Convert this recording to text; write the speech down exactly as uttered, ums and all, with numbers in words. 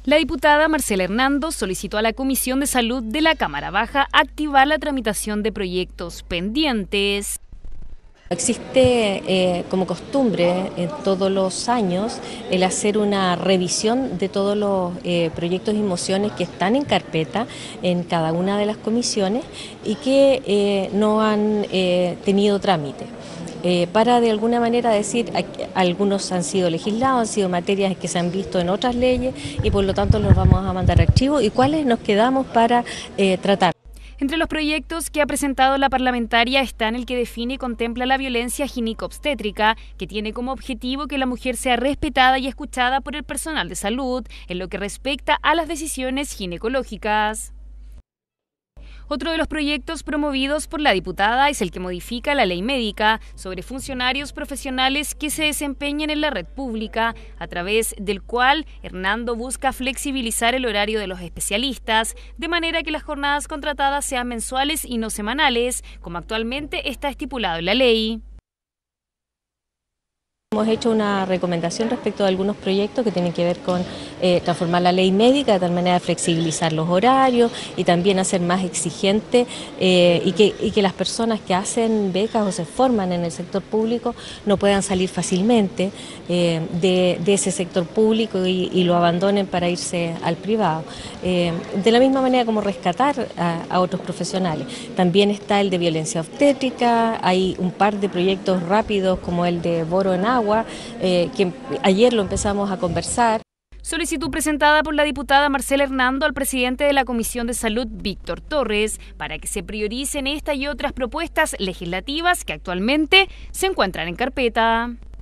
La diputada Marcela Hernando solicitó a la Comisión de Salud de la Cámara Baja activar la tramitación de proyectos pendientes. Existe eh, como costumbre en todos los años el hacer una revisión de todos los eh, proyectos y mociones que están en carpeta en cada una de las comisiones y que eh, no han eh, tenido trámite. Eh, para de alguna manera decir, algunos han sido legislados, han sido materias que se han visto en otras leyes y por lo tanto los vamos a mandar a archivo y cuáles nos quedamos para eh, tratar. Entre los proyectos que ha presentado la parlamentaria están el que define y contempla la violencia gineco-obstétrica, que tiene como objetivo que la mujer sea respetada y escuchada por el personal de salud en lo que respecta a las decisiones ginecológicas. Otro de los proyectos promovidos por la diputada es el que modifica la ley médica sobre funcionarios profesionales que se desempeñan en la red pública, a través del cual Hernando busca flexibilizar el horario de los especialistas, de manera que las jornadas contratadas sean mensuales y no semanales, como actualmente está estipulado en la ley. Hemos hecho una recomendación respecto de algunos proyectos que tienen que ver con eh, transformar la ley médica de tal manera de flexibilizar los horarios y también hacer más exigente eh, y, que, y que las personas que hacen becas o se forman en el sector público no puedan salir fácilmente eh, de, de ese sector público y, y lo abandonen para irse al privado. Eh, de la misma manera como rescatar a, a otros profesionales. También está el de violencia obstétrica, hay un par de proyectos rápidos como el de boro en agua, Eh, que ayer lo empezamos a conversar. Solicitud presentada por la diputada Marcela Hernando al presidente de la Comisión de Salud, Víctor Torres, para que se prioricen esta y otras propuestas legislativas que actualmente se encuentran en carpeta.